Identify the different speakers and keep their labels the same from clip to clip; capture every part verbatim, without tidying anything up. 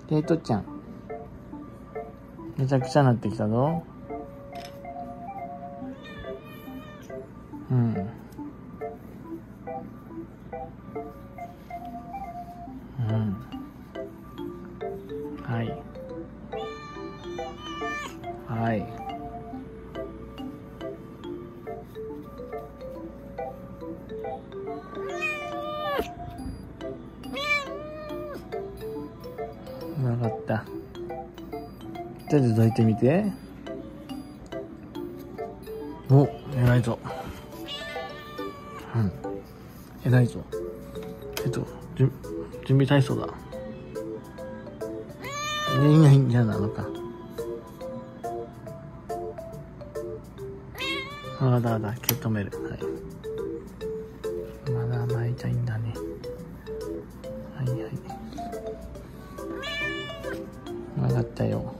Speaker 1: ケイトちゃん、めちゃくちゃなってきたぞ。うん。うん。はい。はい。わかった。とりあえずどいてみて。お、偉いぞ。うん。偉いぞ。えっと、じゅ準備体操だ。いやいや、嫌なのか。あだだ、受け止める。はい。まだ甘えちゃいんだね。はいはい。わかったよ。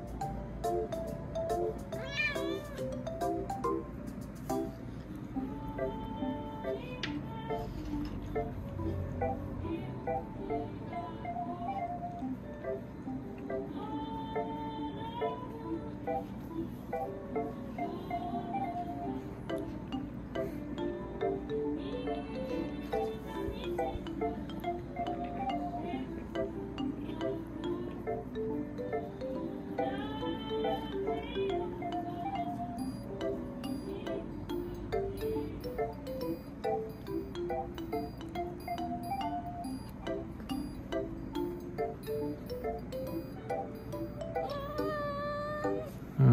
Speaker 1: うん。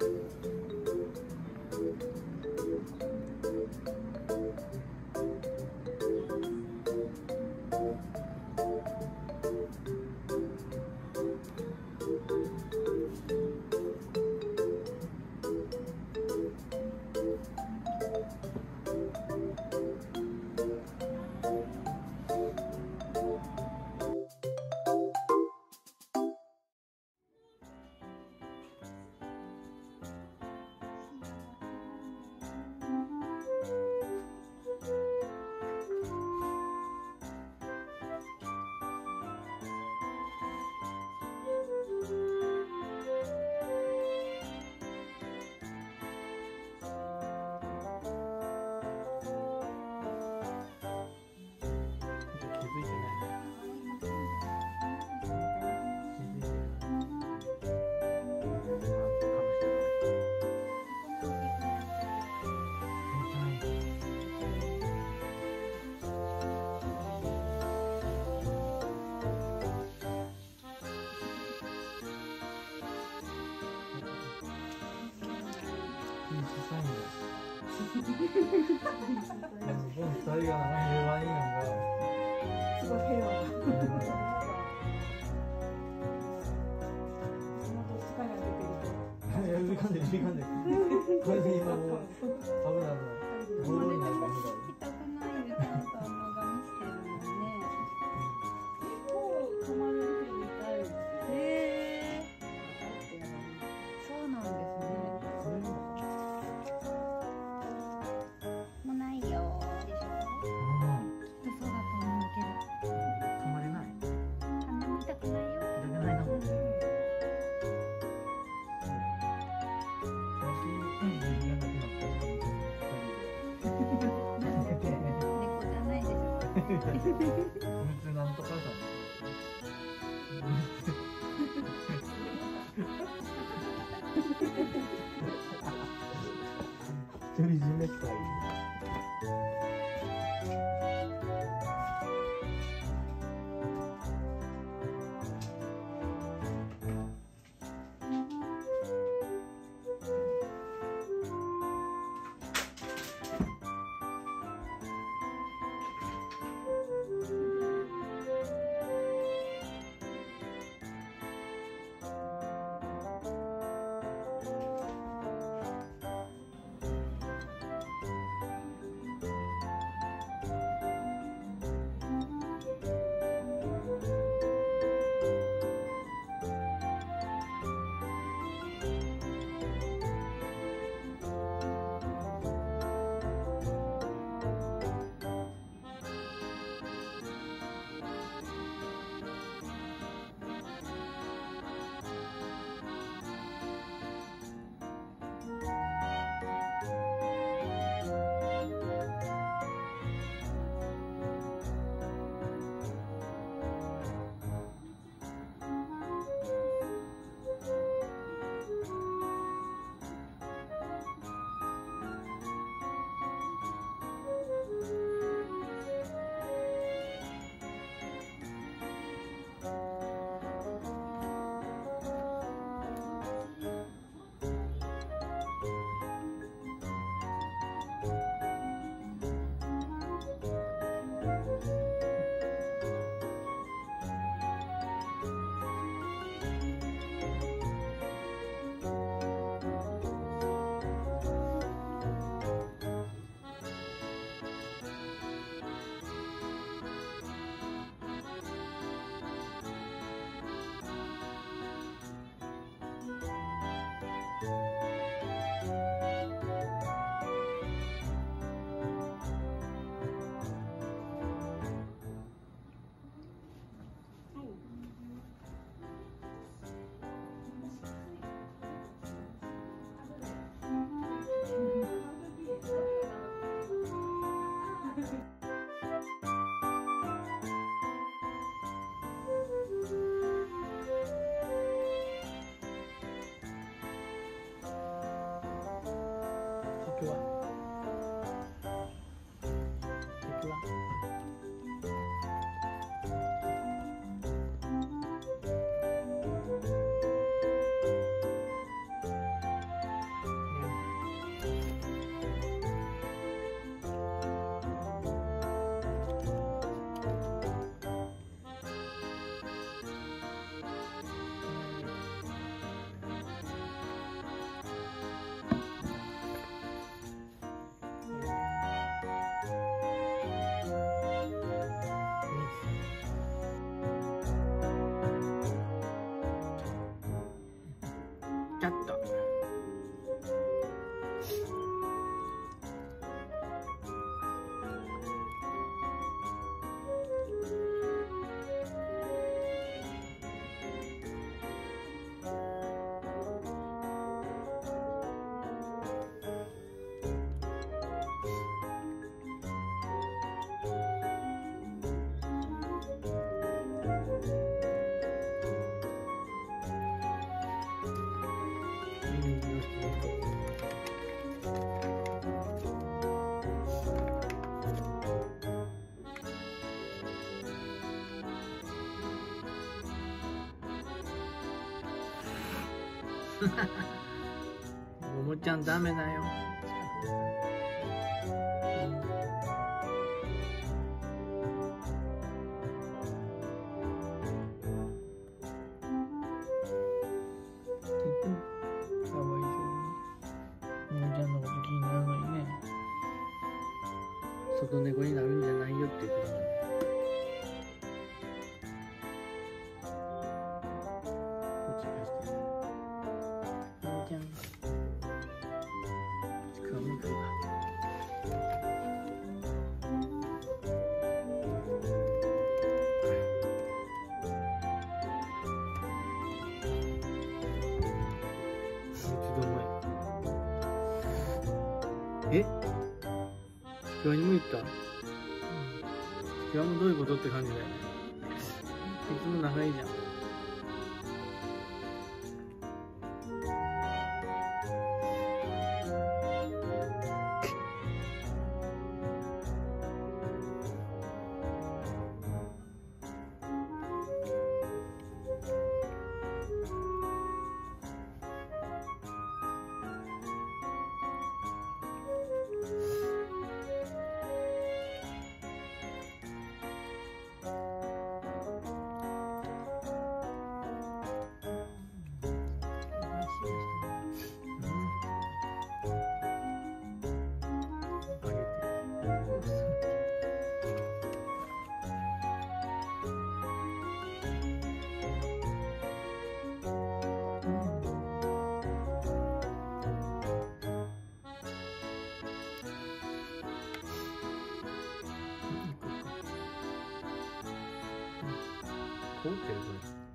Speaker 1: ふたりが平和になんかすごい平和な呼び込んで呼び込んでこれで今もう危ない危ないボロボロになるから行きたくないでちゃんと甘噛みしてるもんね。結構止まる日みたいですよ。へー、そうなんですね。もうないよでしょ。きっとそうだと思うけど止まれない。鼻見たくないよ。痛くないの。猫じゃないでしょ。なんとかさん。独り占めしたい。
Speaker 2: 敵は敵はキャット。ももちゃんダメだよ。かわいそうに。ももちゃんのこと気になるのにね。外猫になるんじゃないよって言ってたのに。こっち貸して。ももちゃん。かわいいか。え？今日にも言った？今日もどういうことって感じだよね。いつも仲いいじゃん。凍ってるこれ。